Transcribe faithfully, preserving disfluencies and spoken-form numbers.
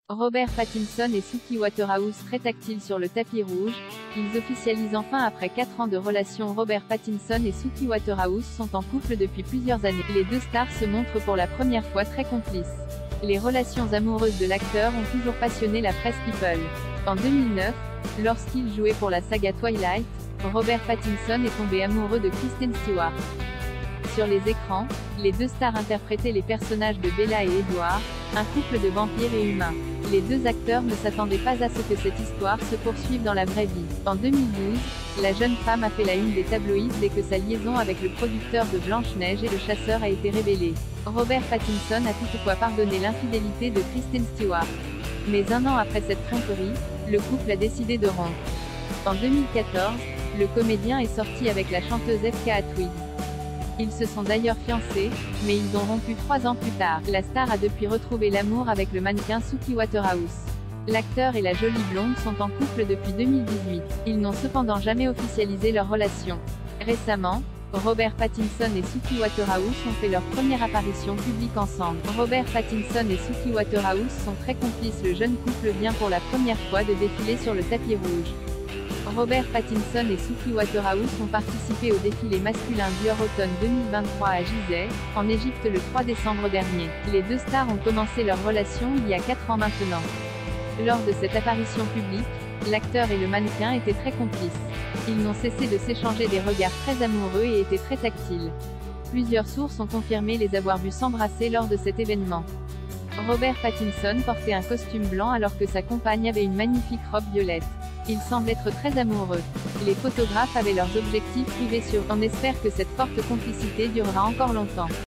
Robert Pattinson et Suki Waterhouse très tactiles sur le tapis rouge, ils officialisent enfin après quatre ans de relation. Robert Pattinson et Suki Waterhouse sont en couple depuis plusieurs années. Les deux stars se montrent pour la première fois très complices. Les relations amoureuses de l'acteur ont toujours passionné la presse people. En deux mille neuf, lorsqu'il jouait pour la saga Twilight, Robert Pattinson est tombé amoureux de Kristen Stewart. Sur les écrans, les deux stars interprétaient les personnages de Bella et Edward, un couple de vampires et humains. Les deux acteurs ne s'attendaient pas à ce que cette histoire se poursuive dans la vraie vie. En deux mille douze, la jeune femme a fait la une des tabloïds dès que sa liaison avec le producteur de Blanche-Neige et le Chasseur a été révélée. Robert Pattinson a toutefois pardonné l'infidélité de Kristen Stewart. Mais un an après cette tromperie, le couple a décidé de rompre. En deux mille quatorze, le comédien est sorti avec la chanteuse F K A Twigs. Ils se sont d'ailleurs fiancés, mais ils ont rompu trois ans plus tard. La star a depuis retrouvé l'amour avec le mannequin Suki Waterhouse. L'acteur et la jolie blonde sont en couple depuis deux mille dix-huit. Ils n'ont cependant jamais officialisé leur relation. Récemment, Robert Pattinson et Suki Waterhouse ont fait leur première apparition publique ensemble. Robert Pattinson et Suki Waterhouse sont très complices. Le jeune couple vient pour la première fois de défiler sur le tapis rouge. Robert Pattinson et Suki Waterhouse ont participé au défilé masculin Dior-Automne deux mille vingt-trois à Gizeh, en Égypte le trois décembre dernier. Les deux stars ont commencé leur relation il y a quatre ans maintenant. Lors de cette apparition publique, l'acteur et le mannequin étaient très complices. Ils n'ont cessé de s'échanger des regards très amoureux et étaient très tactiles. Plusieurs sources ont confirmé les avoir vus s'embrasser lors de cet événement. Robert Pattinson portait un costume blanc alors que sa compagne avait une magnifique robe violette. Ils semblent être très amoureux. Les photographes avaient leurs objectifs privés sur eux. On espère que cette forte complicité durera encore longtemps.